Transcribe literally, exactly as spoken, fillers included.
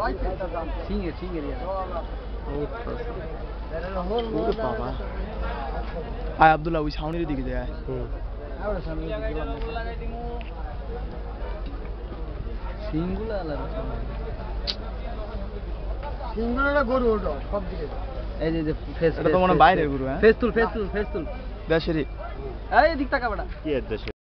সিঙ্গে সিঙ্গে বাবা আয় আব্দুল্লাহ ওই ছাউনির দিকে যায় সিংগুলা আলাদা সিংগুলা গরু ওটা সব দিকে এই যে ফেস এটা তো মনে বাইরের গরু হ্যাঁ ফেস তুল ফেস তুল ফেস তুল দেশেরই এই দিক তাকা বেটা কি এর দেশে